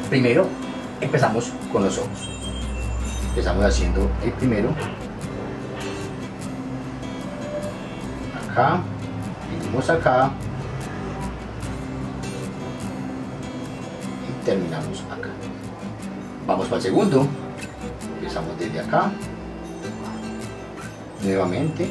Primero empezamos con los ojos. Empezamos haciendo el primero. Acá, venimos acá y terminamos acá. Vamos para el segundo. Empezamos desde acá. Nuevamente.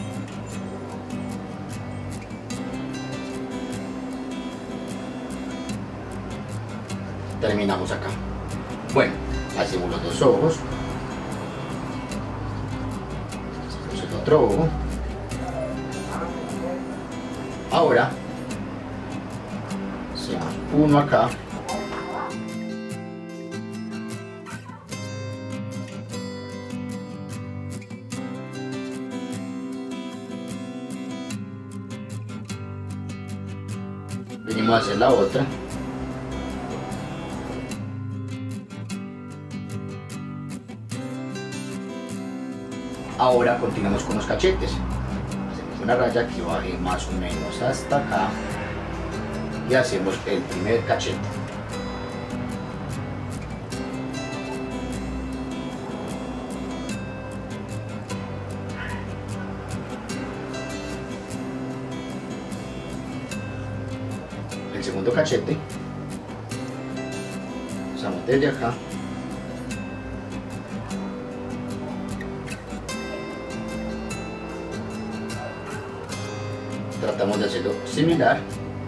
Terminamos acá. Bueno, hacemos los dos ojos. Hacemos el otro ojo. Ahora hacemos uno acá. Venimos a hacer la otra. Ahora continuamos con los cachetes. Hacemos una raya que baje más o menos hasta acá y hacemos el primer cachete. El segundo cachete. Pasamos desde acá. Tratamos de hacerlo similar.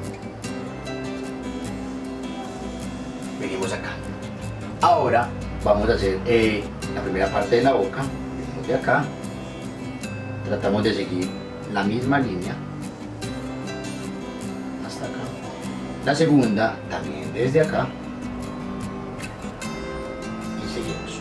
Venimos acá. Ahora vamos a hacer la primera parte de la boca. Venimos de acá. Tratamos de seguir la misma línea hasta acá. La segunda también desde acá. Y seguimos.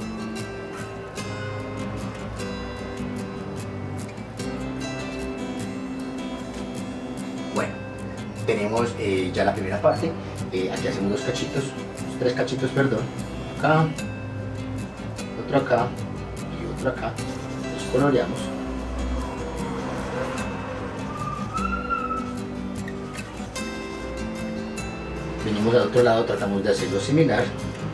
Bueno, tenemos ya la primera parte. Aquí hacemos dos cachitos, tres cachitos, perdón. Acá, otro acá y otro acá. Los coloreamos. Venimos al otro lado, tratamos de hacerlo similar.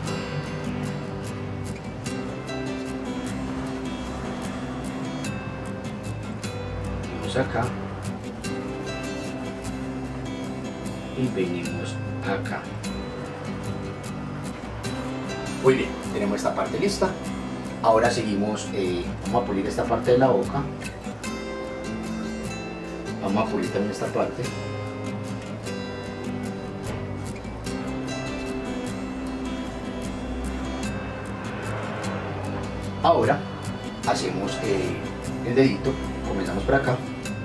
Venimos acá. Y venimos acá. Muy bien, tenemos esta parte lista. Ahora seguimos, vamos a pulir esta parte de la boca. Vamos a pulir también esta parte. Ahora hacemos el dedito, comenzamos por acá.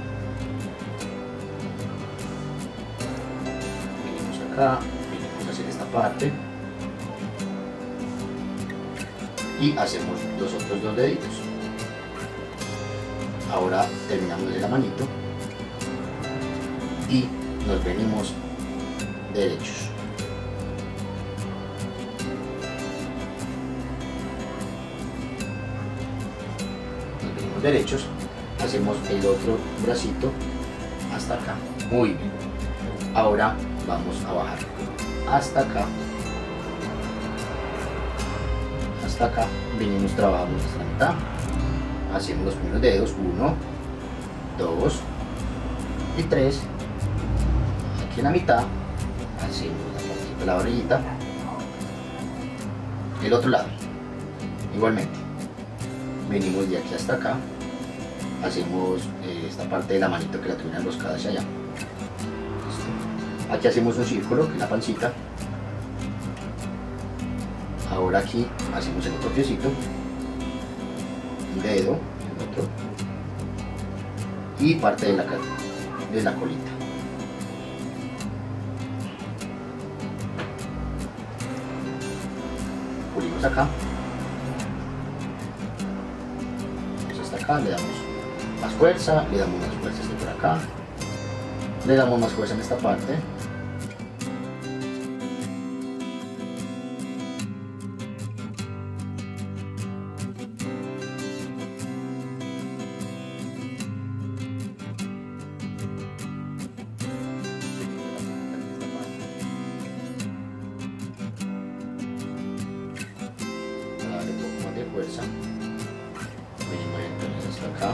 Acá, venimos a hacer esta parte y hacemos los otros dos deditos. Ahora terminamos de la manito y nos venimos derechos. Nos venimos derechos, hacemos el otro bracito hasta acá. Muy bien. Ahora vamos a bajar hasta acá, venimos, trabajamos hasta la mitad, hacemos los primeros dedos, 1, 2 y 3, aquí en la mitad, hacemos la partita de la orillita, el otro lado, igualmente, venimos de aquí hasta acá, hacemos esta parte de la manito que la tuviera enroscada hacia allá. Aquí hacemos un círculo, que es la pancita. Ahora aquí hacemos el otro piecito, un dedo, el otro, y parte de la colita. Pulimos acá. Vamos hasta acá, le damos más fuerza, le damos más fuerza por acá, le damos más fuerza en esta parte. fuerza. Venimos entonces hasta acá.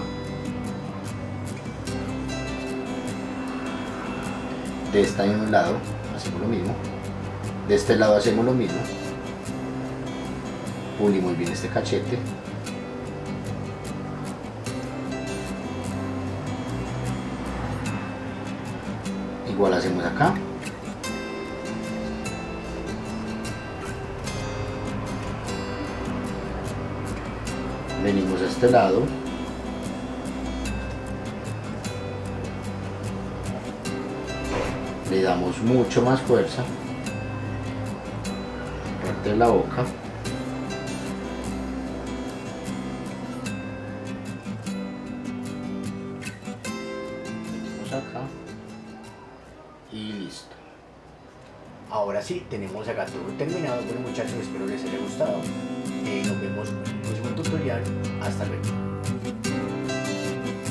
De este mismo lado hacemos lo mismo. De este lado hacemos lo mismo. Pulimos bien este cachete. Igual hacemos acá. Venimos a este lado. Le damos mucho más fuerza. Parte de la boca. Venimos acá. Y listo. Ahora sí, tenemos acá todo terminado. Bueno muchachos, espero les haya gustado. Nos vemos en un próximo tutorial. Hasta luego.